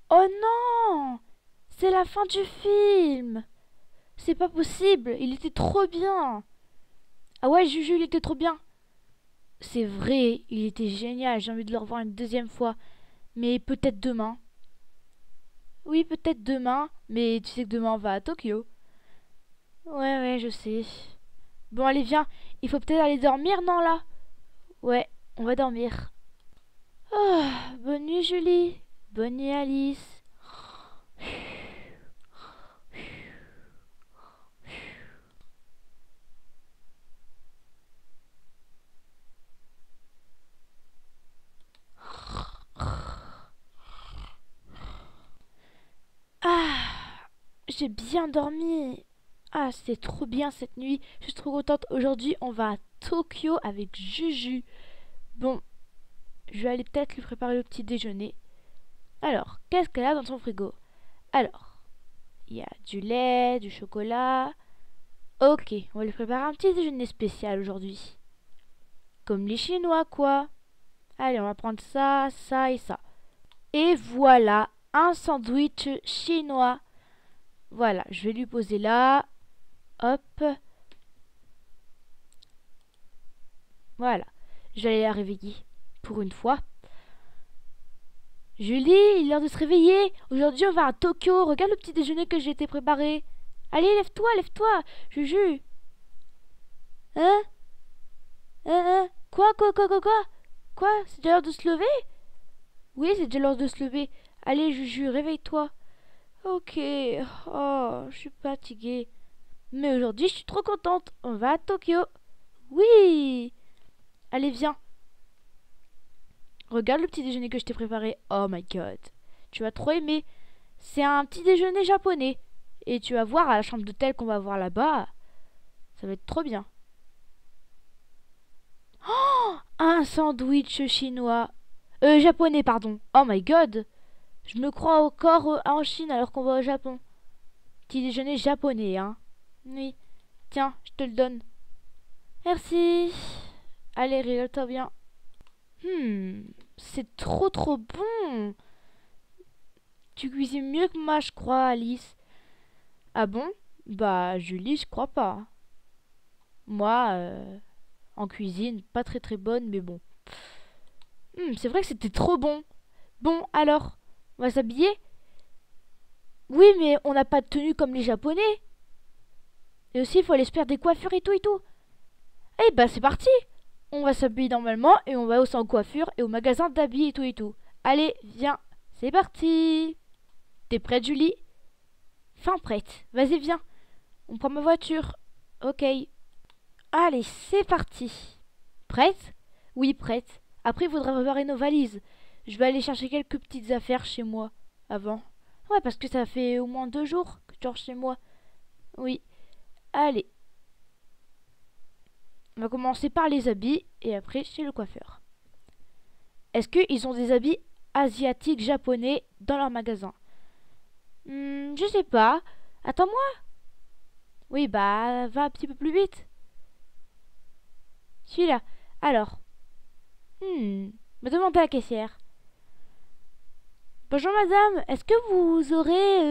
Oh non! C'est la fin du film! C'est pas possible, il était trop bien! Ah ouais, Juju, il était trop bien! C'est vrai, il était génial, j'ai envie de le revoir une deuxième fois. Mais peut-être demain. Oui, peut-être demain, mais tu sais que demain on va à Tokyo. Ouais, ouais, je sais. Bon, allez, viens, il faut peut-être aller dormir, non, là? Ouais, on va dormir. Ah, bonne nuit, Julie. Bonne nuit, Alice. Ah, j'ai bien dormi. Ah, c'est trop bien cette nuit. Je suis trop contente. Aujourd'hui, on va à Tokyo avec Juju. Bon, je vais aller peut-être lui préparer le petit déjeuner. Alors, qu'est-ce qu'elle a dans son frigo? Alors, il y a du lait, du chocolat. Ok, on va lui préparer un petit déjeuner spécial aujourd'hui. Comme les Chinois, quoi. Allez, on va prendre ça, ça et ça. Et voilà, un sandwich chinois. Voilà, je vais lui poser là. Hop. Voilà. Je vais aller la réveiller. Pour une fois. Julie, il est l'heure de se réveiller. Aujourd'hui, on va à Tokyo. Regarde le petit déjeuner que j'ai été préparé. Allez, lève-toi, lève-toi. Juju. Hein? Quoi? Quoi? C'est déjà l'heure de se lever? Oui, c'est déjà l'heure de se lever. Allez, Juju, réveille-toi. Ok. Oh, je suis fatiguée. Mais aujourd'hui, je suis trop contente. On va à Tokyo. Oui. Allez, viens. Regarde le petit déjeuner que je t'ai préparé. Oh my god. Tu vas trop aimer. C'est un petit déjeuner japonais. Et tu vas voir à la chambre d'hôtel qu'on va voir là-bas. Ça va être trop bien. Un sandwich chinois. Japonais, pardon. Oh my god. Je me crois encore en Chine alors qu'on va au Japon. Petit déjeuner japonais, hein. Oui. Tiens, je te le donne. Merci. Allez, rigole-toi bien. C'est trop bon. Tu cuisines mieux que moi, je crois, Alice. Ah bon? Bah, Julie, je crois pas. Moi, en cuisine, pas très bonne, mais bon. C'est vrai que c'était trop bon. Bon, alors, on va s'habiller? Oui, mais on n'a pas de tenue comme les Japonais. Et aussi, il faut aller se faire des coiffures et tout et tout. Eh bah, c'est parti! On va s'habiller normalement et on va au salon de coiffure et au magasin d'habits et tout et tout. Allez, viens, c'est parti! T'es prête, Julie? Fin prête. Vas-y, viens. On prend ma voiture. Ok. Allez, c'est parti. Prête? Oui, prête. Après, il faudra préparer nos valises. Je vais aller chercher quelques petites affaires chez moi avant. Ouais, parce que ça fait au moins 2 jours que tu dors chez moi. Oui. Allez. On va commencer par les habits et après chez le coiffeur. Est-ce qu'ils ont des habits asiatiques japonais dans leur magasin? Je sais pas. Attends-moi. Oui, bah, va un petit peu plus vite. Celui-là. Alors. Me demande à la caissière. Bonjour madame, est-ce que vous aurez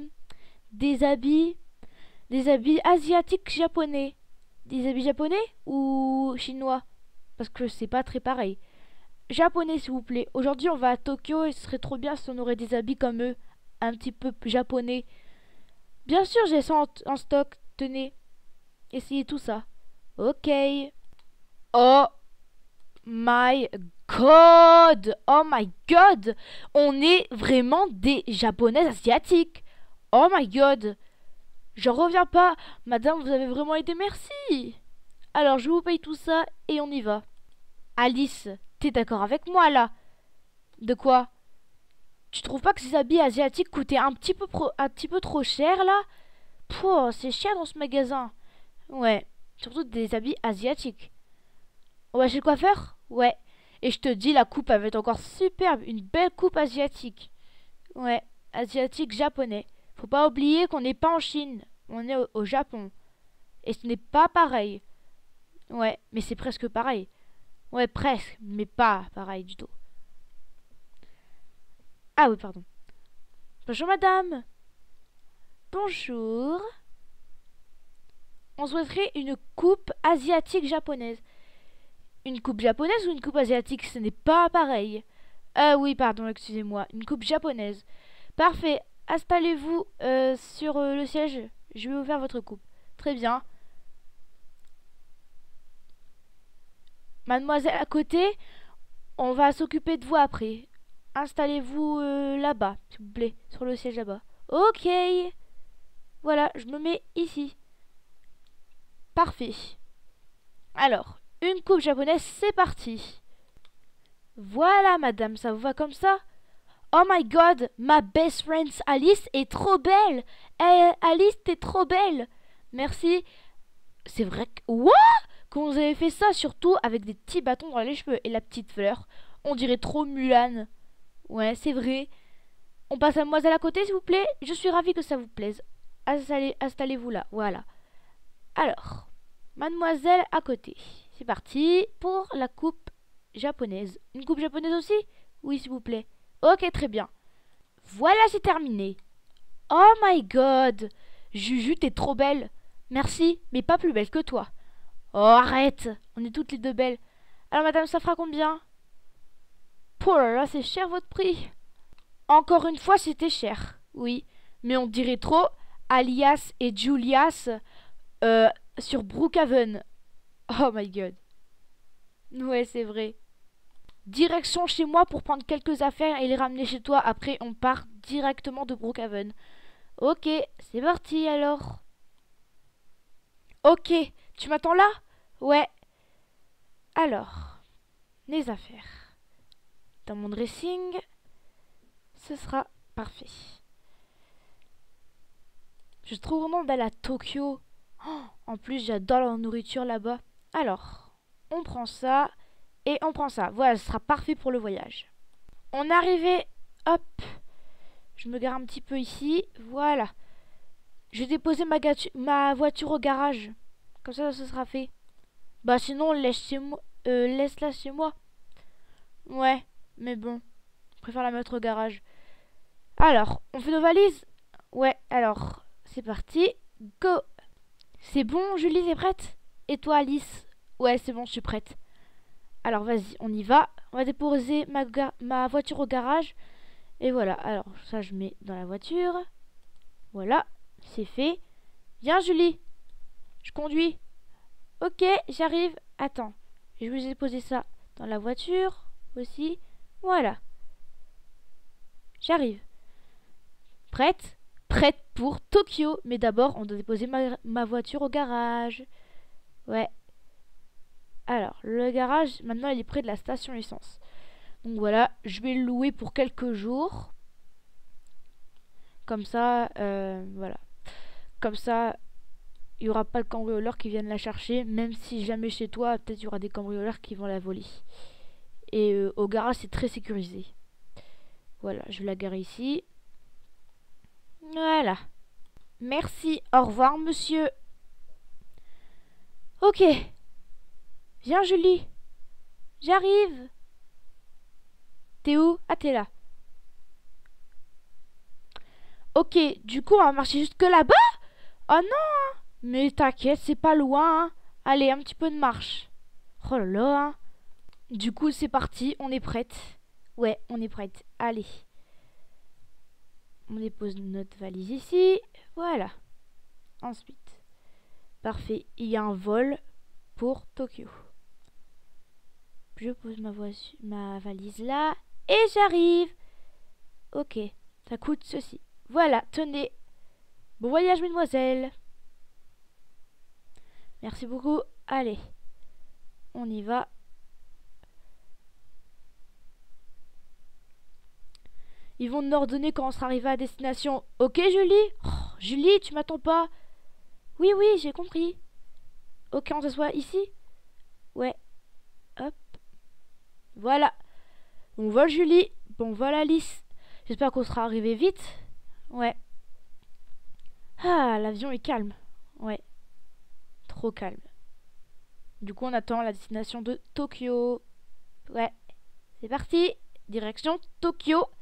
des habits asiatiques japonais? Des habits japonais ou chinois? Parce que c'est pas très pareil. Japonais s'il vous plaît. Aujourd'hui on va à Tokyo et ce serait trop bien si on aurait des habits comme eux. Un petit peu japonais. Bien sûr j'ai ça en stock. Tenez. Essayez tout ça. Ok. Oh my god! Oh my god! On est vraiment des japonaises asiatiques! Oh my god! J'en reviens pas! Madame, vous avez vraiment été merci! Alors, je vous paye tout ça et on y va. Alice, t'es d'accord avec moi là? De quoi? Tu trouves pas que ces habits asiatiques coûtaient un petit peu trop cher là? Pouh, c'est cher dans ce magasin. Ouais, surtout des habits asiatiques. On va chez le coiffeur? Ouais. Et je te dis, la coupe, elle va être encore superbe. Une belle coupe asiatique. Ouais, asiatique japonais. Faut pas oublier qu'on n'est pas en Chine. On est au Japon. Et ce n'est pas pareil. Ouais, mais c'est presque pareil. Ouais, presque, mais pas pareil du tout. Ah oui, pardon. Bonjour madame. Bonjour. On souhaiterait une coupe asiatique japonaise. Une coupe japonaise ou une coupe asiatique? Ce n'est pas pareil. Ah oui, pardon, excusez-moi. Une coupe japonaise. Parfait. Installez-vous sur le siège. Je vais vous faire votre coupe. Très bien. Mademoiselle à côté, on va s'occuper de vous après. Installez-vous là-bas, s'il vous plaît, sur le siège là-bas. Ok. Voilà, je me mets ici. Parfait. Alors, une coupe japonaise, c'est parti. Voilà, madame, ça vous va comme ça? Oh my god, ma best friend Alice est trop belle. Alice, t'es trop belle. Merci. C'est vrai que... What? Comment vous avez fait ça? Surtout avec des petits bâtons dans les cheveux et la petite fleur. On dirait trop Mulan. Ouais, c'est vrai. On passe à mademoiselle à côté, s'il vous plaît. Je suis ravie que ça vous plaise. Installez-vous là, voilà. Alors, mademoiselle à côté. C'est parti pour la coupe japonaise. Une coupe japonaise aussi? Oui, s'il vous plaît. Ok, très bien. Voilà, c'est terminé. Oh my god. Juju, t'es trop belle. Merci, mais pas plus belle que toi. Oh, arrête. On est toutes les deux belles. Alors, madame, ça fera combien? Oh là là, c'est cher votre prix. Encore une fois, c'était cher. Oui, mais on dirait trop Alias et Julias sur Brookhaven. Oh my god. Ouais, c'est vrai. Direction chez moi pour prendre quelques affaires et les ramener chez toi. Après, on part directement de Brookhaven. Ok, c'est parti alors. Ok, tu m'attends là? Ouais. Alors, les affaires. Dans mon dressing, ce sera parfait. Je trouve vraiment belle à Tokyo. Oh, en plus, j'adore la nourriture là-bas. Alors, on prend ça et on prend ça. Voilà, ce sera parfait pour le voyage. On est arrivé. Hop. Je me gare un petit peu ici. Voilà. Je vais déposer ma voiture au garage. Comme ça, ce sera fait. Bah sinon, laisse-la chez moi. Ouais, mais bon. Je préfère la mettre au garage. Alors, on fait nos valises? Ouais, alors, c'est parti. Go. C'est bon, Julie, t'es prête? Et toi, Alice? Ouais, c'est bon, je suis prête. Alors, vas-y, on y va. On va déposer ma voiture au garage. Et voilà, alors, ça, je mets dans la voiture. Voilà, c'est fait. Viens, Julie. Je conduis. Ok, j'arrive. Attends, je vais déposer ça dans la voiture aussi. Voilà. J'arrive. Prête? Prête pour Tokyo. Mais d'abord, on doit déposer ma voiture au garage. Ouais. Alors, le garage, maintenant, il est près de la station essence. Donc voilà, je vais le louer pour quelques jours. Comme ça, voilà. Comme ça, il n'y aura pas de cambrioleurs qui viennent la chercher. Même si jamais chez toi, peut-être il y aura des cambrioleurs qui vont la voler. Et au garage, c'est très sécurisé. Voilà, je vais la garer ici. Voilà. Merci. Au revoir, monsieur. Ok. Viens, Julie. J'arrive. T'es où? Ah, t'es là. Ok, du coup, on va marcher jusque là-bas? Oh non! Mais t'inquiète, c'est pas loin. Hein. Allez, un petit peu de marche. Oh là là. Hein. Du coup, c'est parti. On est prête. Ouais, on est prête. Allez. On dépose notre valise ici. Voilà. Ensuite. Parfait. Il y a un vol pour Tokyo. Je pose ma valise là. Et j'arrive. Ok. Ça coûte ceci. Voilà, tenez. Bon voyage, mesdemoiselles. Merci beaucoup. Allez. On y va. Ils vont nous ordonner quand on sera arrivé à destination. Ok, Julie? Oh, Julie, tu m'attends pas? Oui, oui, j'ai compris. Ok, on s'assoit ici? Ouais. Hop. Voilà. Bon vol, Julie. Bon vol, Alice. J'espère qu'on sera arrivé vite. Ouais. Ah, l'avion est calme. Ouais. Trop calme. Du coup, on attend la destination de Tokyo. Ouais. C'est parti. Direction Tokyo.